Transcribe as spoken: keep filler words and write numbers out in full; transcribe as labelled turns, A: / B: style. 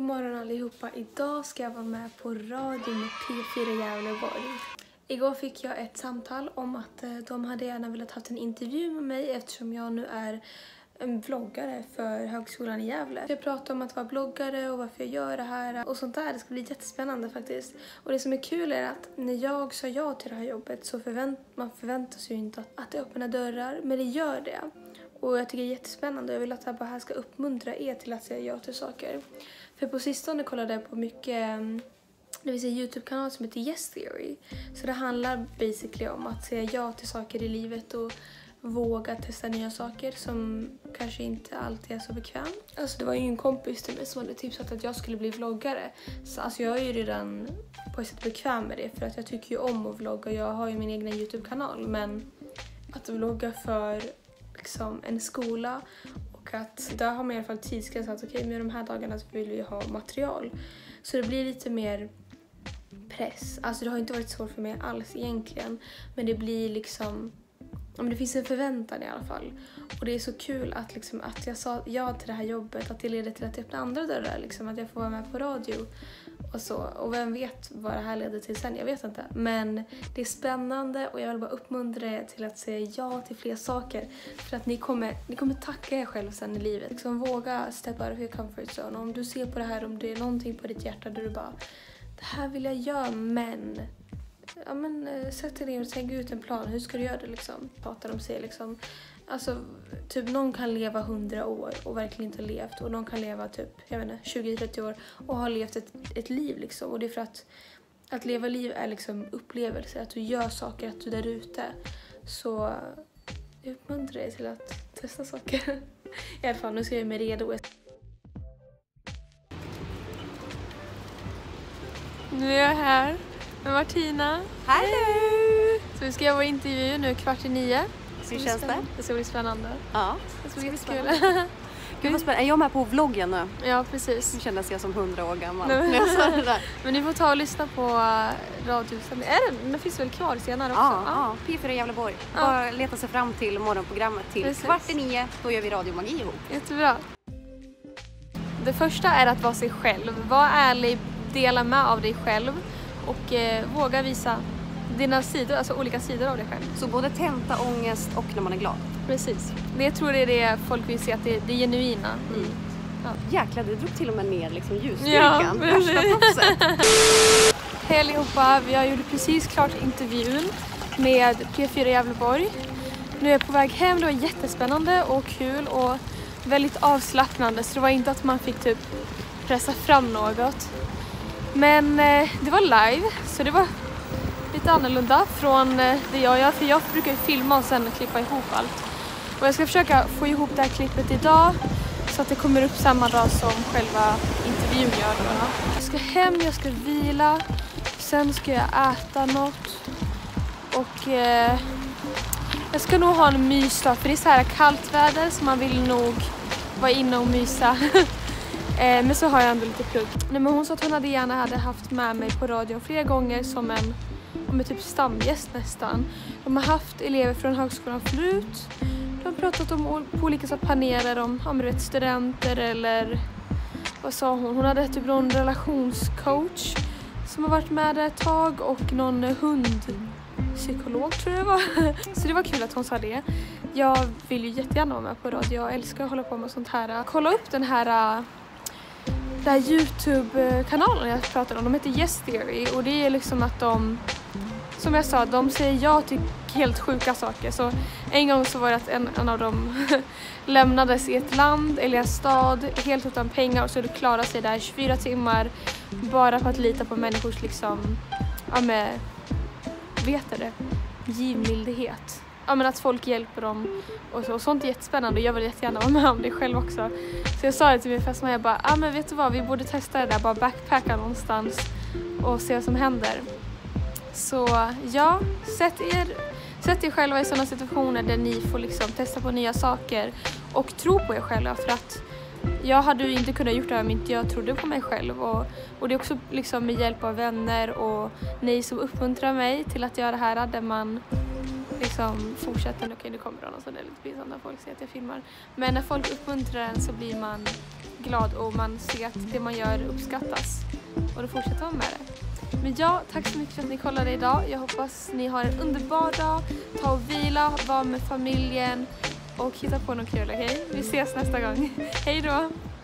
A: morgon allihopa. Idag ska jag vara med på radio med P fyra Gävleborg. Igår fick jag ett samtal om att de hade gärna velat ha en intervju med mig eftersom jag nu är en vloggare för Högskolan i Gävle. Jag pratar om att vara bloggare och varför jag gör det här och sånt där. Det ska bli jättespännande faktiskt. Och det som är kul är att när jag sa ja till det här jobbet så förvänt man förväntar sig ju inte att, att det öppnar dörrar, men det gör det. Och jag tycker det är jättespännande. Jag vill att det här ska uppmuntra er till att säga ja till saker. För på sistone kollade jag på mycket, det vill säga YouTube-kanal som heter Yes Theory. Så det handlar basically om att säga ja till saker i livet och våga testa nya saker som kanske inte alltid är så bekväm. Alltså det var ju en kompis till mig som hade tipsat att jag skulle bli vloggare. Så alltså jag är ju redan på ett sätt bekväm med det för att jag tycker ju om att vlogga. Jag har ju min egen YouTube-kanal, men att vlogga för liksom en skola och att där har man i alla fall tidsgräns att okej, okay, med de här dagarna så vill vi ha material. Så det blir lite mer press. Alltså det har inte varit svårt för mig alls egentligen, men det blir liksom, ja, men det finns en förväntan i alla fall. Och det är så kul att, liksom, att jag sa ja till det här jobbet, att det leder till att jag öppnar andra dörrar, liksom, att jag får vara med på radio och så. Och vem vet vad det här leder till sen, jag vet inte. Men det är spännande och jag vill bara uppmuntra er till att säga ja till fler saker. För att ni kommer, ni kommer tacka er själv sen i livet. Liksom, våga step out of your comfort zone. Om du ser på det här, om det är någonting på ditt hjärta där du bara, det här vill jag göra, men... Ja, men sätt dig ner och tänk ut en plan. Hur ska du göra det liksom? Pratar de sig liksom. Alltså, typ någon kan leva hundra år och verkligen inte ha levt. Och någon kan leva typ, jag vet inte, tjugo till trettio år och ha levt ett, ett liv liksom. Och det är för att, att leva liv är liksom upplevelse. Att du gör saker, att du är där ute. Så jag uppmuntrar dig till att testa saker. I alla fall, nu ska jag mig redo. Nu är jag här med Martina.
B: Hallå!
A: Så vi ska göra vår intervju nu kvart i nio.
B: Hur känns det?
A: Det ska bli spännande.
B: Ja.
A: Det ska bli kul.
B: Gud vad spännande. Är jag med på vloggen nu?
A: Ja, precis.
B: Nu kändes jag som hundra år gammal.
A: Nej, men, men ni får ta och lyssna på radiosändning. Är det? Den finns väl kvar senare också?
B: Ja, ja. P fyra Gävleborg. Ja. Bara leta sig fram till morgonprogrammet till precis. Kvart i nio. Då gör vi radiomagi ihop.
A: Jättebra. Det första är att vara sig själv. Var ärlig, dela med av dig själv. Och eh, våga visa dina sidor, alltså olika sidor av dig själv.
B: Så både tenta, ångest och när man är glad.
A: Precis. Det jag tror det är det folk vill se, att det, det är genuina.
B: Mm. Ja. Jäklar, du drog till och med ner liksom ljusstyrkan. Ja, värsta proffset.
A: Hej allihopa, vi har gjort precis klart intervjun med P fyra Gävleborg. Nu är jag på väg hem, det var jättespännande och kul och väldigt avslappnande. Så det var inte att man fick typ pressa fram något. Men eh, det var live, så det var lite annorlunda från eh, det jag gör. För jag brukar ju filma och sen klippa ihop allt. Och jag ska försöka få ihop det här klippet idag så att det kommer upp samma dag som själva intervjun gör. Då. Jag ska hem, jag ska vila, sen ska jag äta något. Och eh, jag ska nog ha en mysdag, för det är så här kallt väder så man vill nog vara inne och mysa. Men så har jag ändå lite plugg. Nej, men hon sa att hon hade gärna hade haft med mig på radion flera gånger som en, om en typ stamgäst nästan. De har haft elever från högskolan förut. De har pratat om på olika sorts paneler om, om rätt studenter eller vad sa hon? Hon hade typ någon relationscoach som har varit med där ett tag och någon hundpsykolog tror jag det var. Så det var kul att hon sa det. Jag vill ju jättegärna vara med på radio. Jag älskar att hålla på med sånt här. Kolla upp den här den här YouTube-kanalen jag pratar om. De heter Yes Theory och det är liksom att de, som jag sa, de säger ja till helt sjuka saker. Så en gång så var det att en, en av dem lämnades i ett land eller en stad helt utan pengar och så klarade sig där tjugofyra timmar bara för att lita på människors liksom, ja med, vet det, givmildhet. Ja, men att folk hjälper dem och, så, och sånt är jättespännande och jag vill jättegärna vara med om det själv också. Så jag sa det till min fästman, jag bara, ja ah, men vet du vad, vi borde testa det där, bara backpacka någonstans och se vad som händer. Så ja, sätt er, sätt er själva i sådana situationer där ni får liksom testa på nya saker och tro på er själva, för att jag hade ju inte kunnat gjort det här om inte jag trodde på mig själv och, och det är också liksom med hjälp av vänner och ni som uppmuntrar mig till att göra det här där man liksom fortsätter. Okej, nu kommer det någon så det är lite pinsamt när folk säger att jag filmar. Men när folk uppmuntrar en så blir man glad och man ser att det man gör uppskattas. Och då fortsätter man med det. Men ja, tack så mycket för att ni kollade idag. Jag hoppas ni har en underbar dag. Ta och vila, var med familjen och hitta på något kul, okej? Vi ses nästa gång. Hej då!